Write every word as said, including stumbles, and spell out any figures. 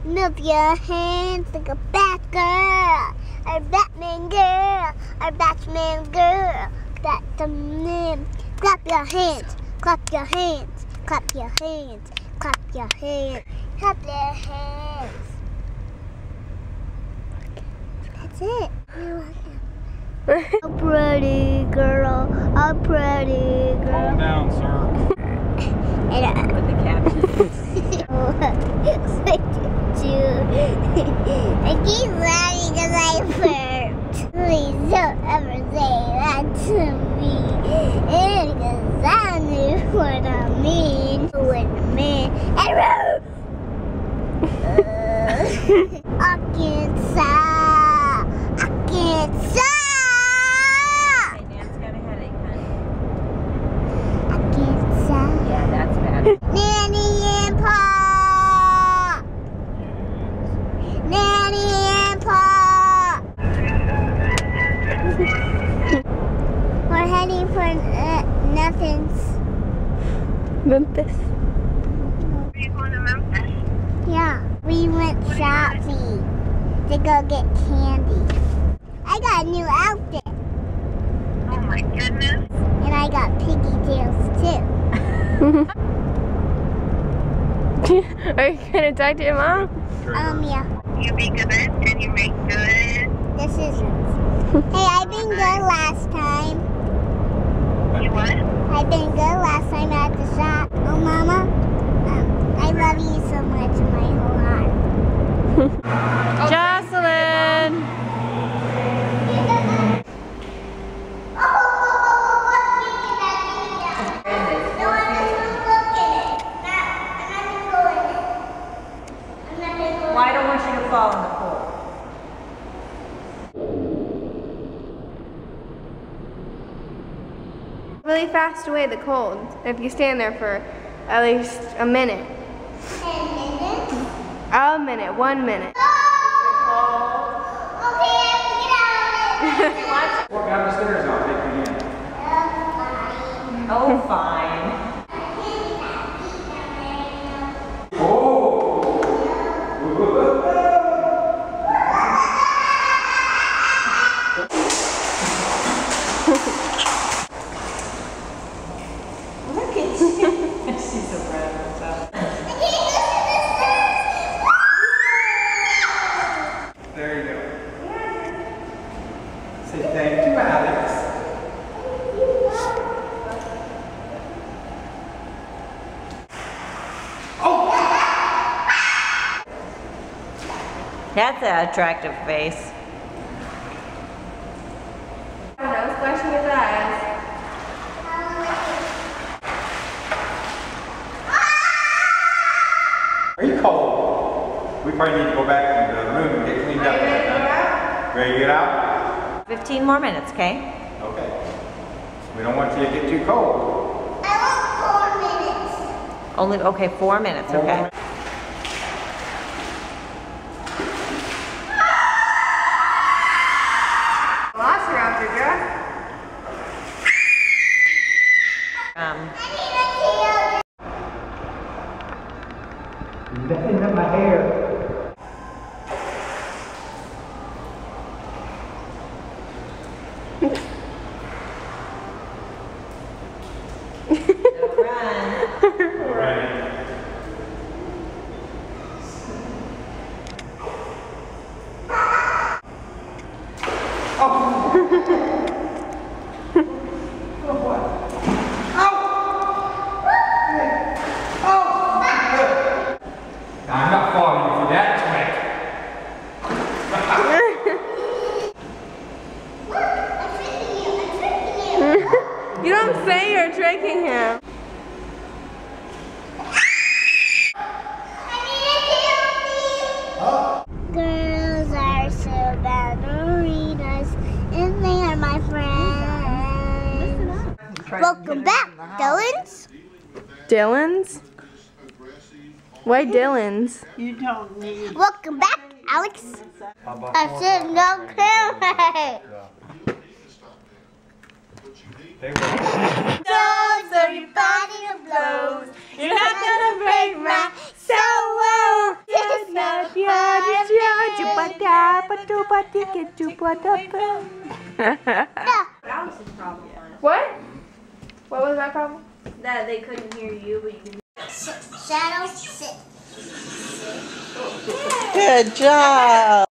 Move your hands like a bad girl. A Batman girl. A Batman girl. Batman. Clap your hands. Clap your hands. Clap your hands. Clap your hands. Clap your hands. That's it. You're welcome. A pretty girl. A pretty girl. Calm down, sir. And I, With the captions. I keep laughing because I burped. Please don't ever say that to me. Because I knew what I mean. What I mean. I can't stop. I can't stop. Hey, Nan's got a headache, honey. I can't stop. Yeah, that's bad. Nanny and Pa. Nanny and Pa. We're heading for uh, Memphis. Memphis. Are you going to Memphis? Yeah, we went shopping to go get candy. I got a new outfit, Oh my goodness. and I got piggy tails too. Are you gonna talk to your mom? Um, yeah, You be good and you make good. decisions. Hey, I've been good last time. You what? I've been good last time at the shop. Oh, Mama, um, I love you so much in my whole heart. Josalyn! Well, I don't want you to fall in the pool. Really fast away the cold if you stand there for at least a minute. A minute, one minute. Walk down the stairs, I'll take you in. Oh, fine. Look at you. She's so proud of herself. There you go. Say thank you, Alex. That's an attractive face. I don't know, splashing his eyes. Are you cold? We probably need to go back to the room and get cleaned up. Ready to get out? Fifteen more minutes, okay? Okay. We don't want you to get too cold. I want four minutes. Only, okay, four minutes, okay? Velociraptor, girl. Um, Nothing in my hair. run. I'm not falling for that trick. You don't say you're tricking him. Girls are so ballerinas, and they are my friends. Welcome back, Dylan's. Dylan's? Why Dylan's? Welcome back, Alex. I said no camera. Don't so your body blows. You're not gonna break my soul. Just not What? What was my problem? That they couldn't hear you, but you can. Shadow, sit. Good job.